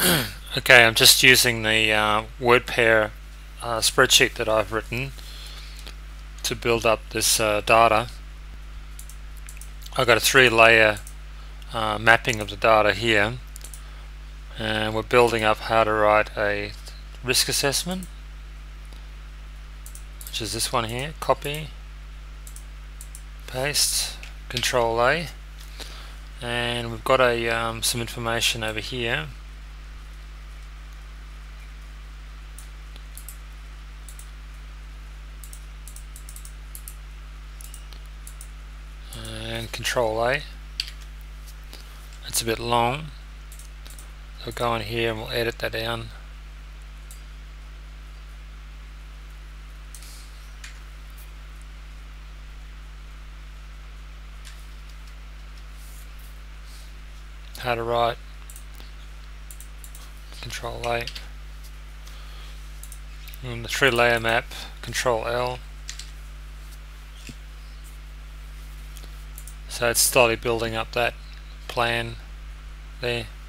Okay, I'm just using the word pair spreadsheet that I've written to build up this data. I've got a 3-layer mapping of the data here, and we're building up how to write a risk assessment, which is this one here. Copy, paste, Control A, and we've got a some information over here. And Control A. It's a bit long, so we'll go in here and we'll edit that down. How to write, Control A, and the 3-layer map, Control L. So it's slowly building up that plan there.